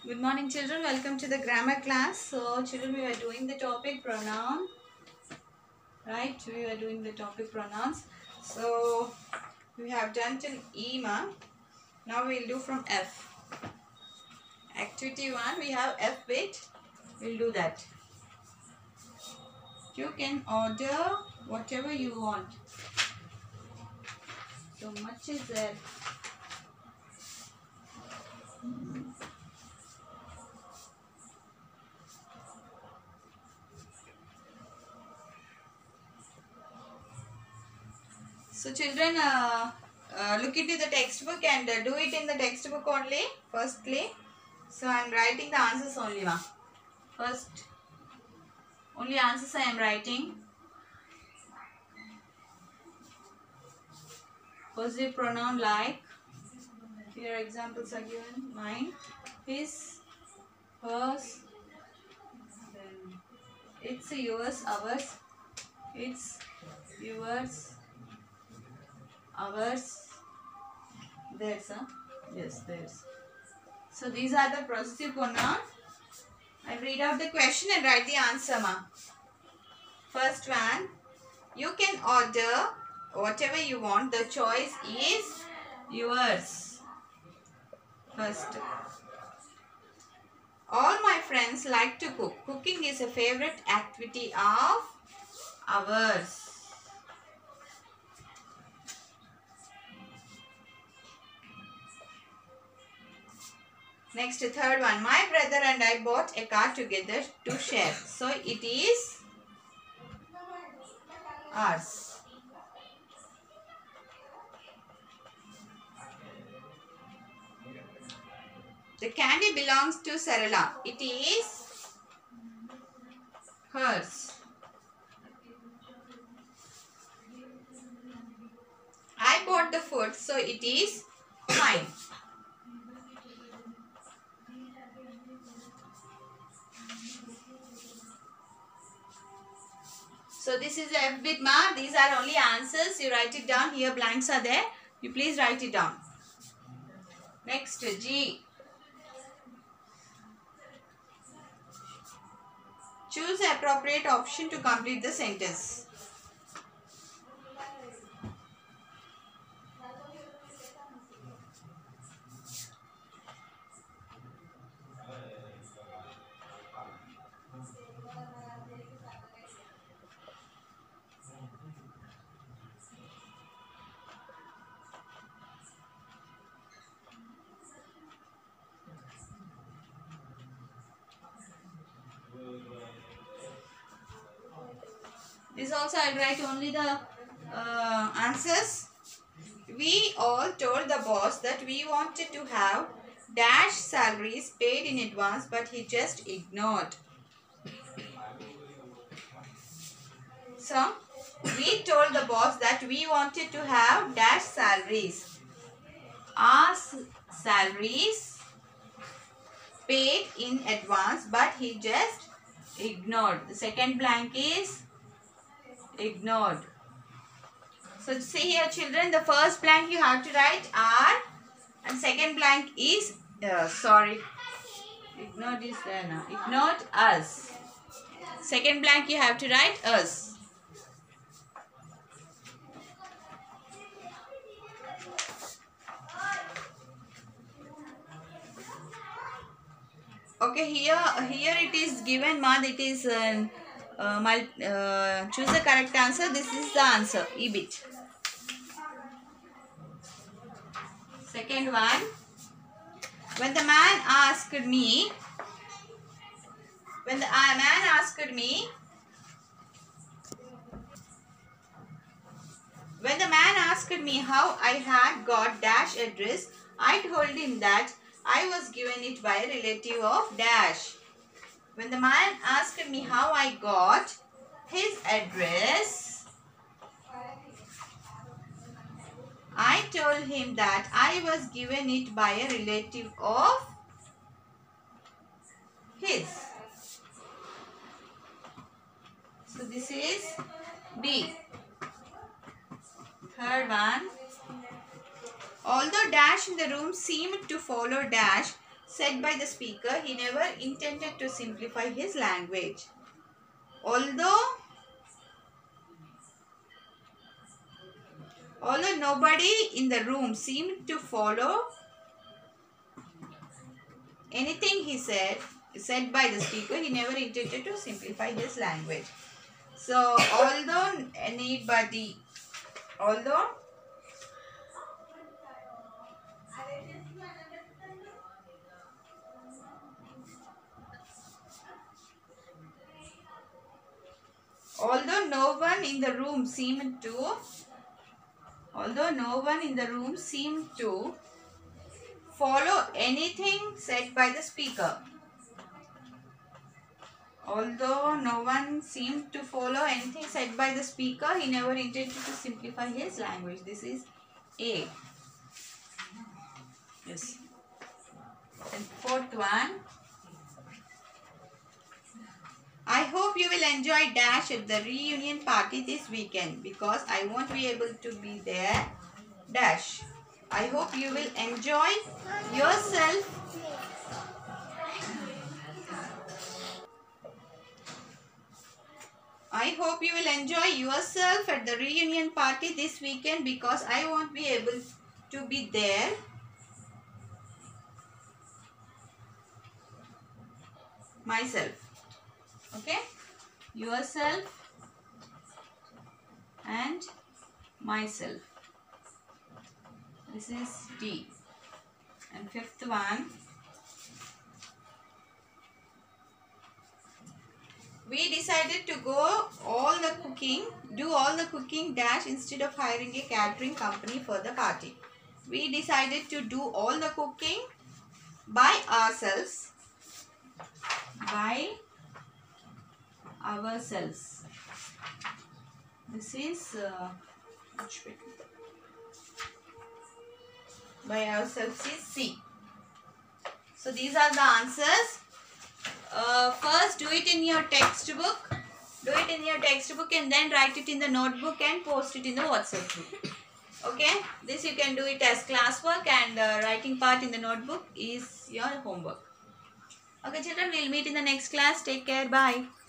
Good morning, children. Welcome to the grammar class. So, children, we are doing the topic pronoun, right? We are doing the topic pronouns. So, we have done till EMA. Now we'll do from F. Activity 1, we have F bit. We'll do that. You can order whatever you want. So much is there. So children, look into the textbook and do it in the textbook only, firstly. So I am writing the answers only, ma. First, only answers I am writing. Possessive pronoun like, here examples are given, mine, his, hers, then it's, yours, ours, it's, yours, ours, theirs, huh? Yes, theirs. So these are the possessive pronoun. I read out the question and write the answer, ma. First one, you can order whatever you want. The choice is yours. First, all my friends like to cook. Cooking is a favorite activity of ours. Next, third one. My brother and I bought a car together to share. So, it is ours. The candy belongs to Sarala. It is hers. I bought the food, so it is mine. So this is the F bit, ma. These are only answers. You write it down. Here blanks are there. You please write it down. Next, G. Choose the appropriate option to complete the sentence. This also I will write only the answers. We all told the boss that we wanted to have dash salaries paid in advance, but he just ignored. So, we told the boss that we wanted to have dash salaries. Our salaries paid in advance, but he just ignored. The second blank is ignored. So see here, children, the first blank you have to write are, and second blank is ignored is there now. Ignored us. Second blank you have to write us. Okay, here it is given, ma. It is choose the correct answer. This is the answer. E bit. Second one. When the man asked me, how I had got dash address, I told him that I was given it by a relative of dash. When the man asked me how I got his address, I told him that I was given it by a relative of his. So this is B. Third one. Although dash in the room seemed to follow dash, said by the speaker, he never intended to simplify his language. Although nobody in the room seemed to follow anything he said by the speaker, he never intended to simplify his language. So, although no one in the room seemed to follow anything said by the speaker. Although no one seemed to follow anything said by the speaker, he never intended to simplify his language. This is A. Yes. And fourth one. I hope you will enjoy dash at the reunion party this weekend because I won't be able to be there. Dash. I hope you will enjoy yourself. I hope you will enjoy yourself at the reunion party this weekend because I won't be able to be there. Myself. Okay? Yourself and myself. This is D. And fifth one. We decided to do all the cooking dash instead of hiring a catering company for the party. We decided to do all the cooking by ourselves. This is by ourselves is C. So these are the answers. First do it in your textbook. And then write it in the notebook and post it in the WhatsApp group. Okay. This you can do it as classwork, and writing part in the notebook is your homework. Okay children, we'll meet in the next class. Take care. Bye.